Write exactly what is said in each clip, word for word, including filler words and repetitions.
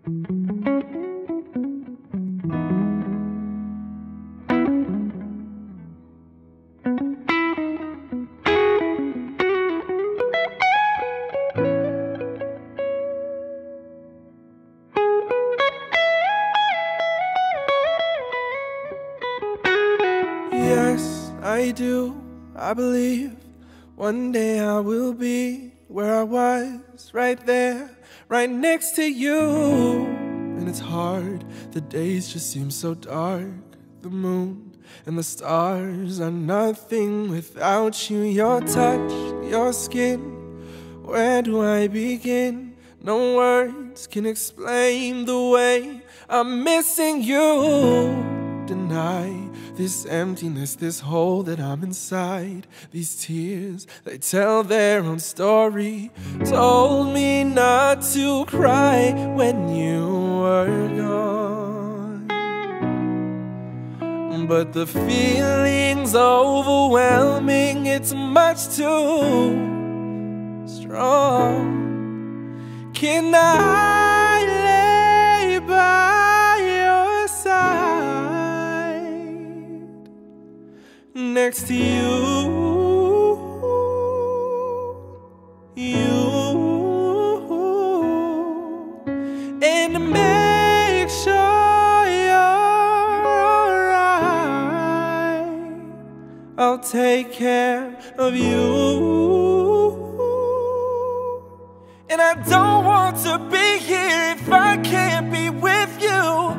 Yes, I do. I believe one day I will be where I was, right there, right next to you. And it's hard, the days just seem so dark. The moon and the stars are nothing without you. Your touch, your skin, where do I begin? No words can explain the way I'm missing you. Deny this emptiness, this hole that I'm inside. These tears, they tell their own story. Told me not to cry when you were gone, but the feeling's overwhelming. It's much too strong. Can I lay by your side, next to you, you, and make sure you're alright? I'll take care of you. And I don't want to be here if I can't be with you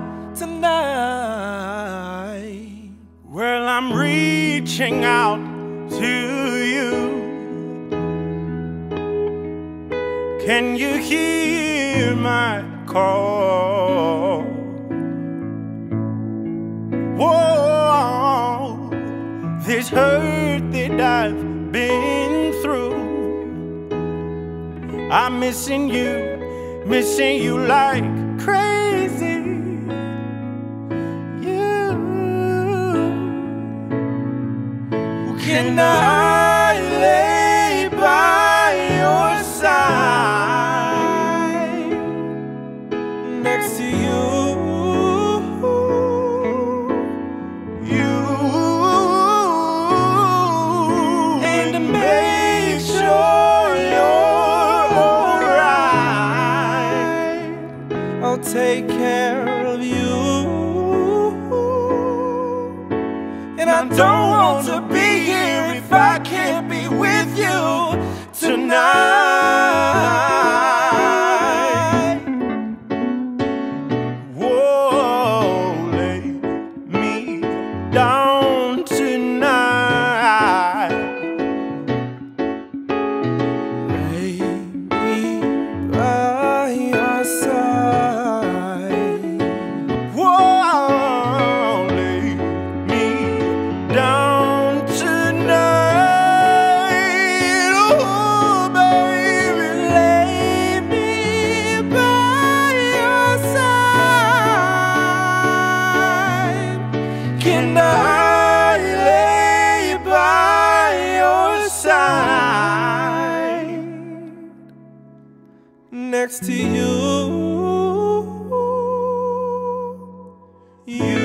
tonight. Well, I'm reaching out to you. Can you hear my call? Whoa, this hurt that I've been through, I'm missing you, missing you like crazy. You, can I lay by your side, Next to you, you, and to make sure you're alright? I'll take care of you. And I don't want to be here if I can't be with you tonight. Whoa, lay me down tonight. Lay me by your side. Whoa, lay me down tonight. Oh, baby, Lay me by your side. Can I lay by your side, next to you, you.